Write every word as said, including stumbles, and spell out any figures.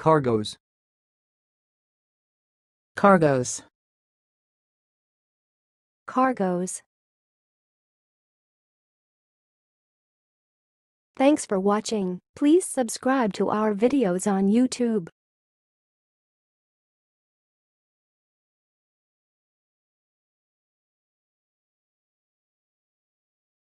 Cargoes. Cargoes. Cargoes. Thanks for watching. Please subscribe to our videos on YouTube.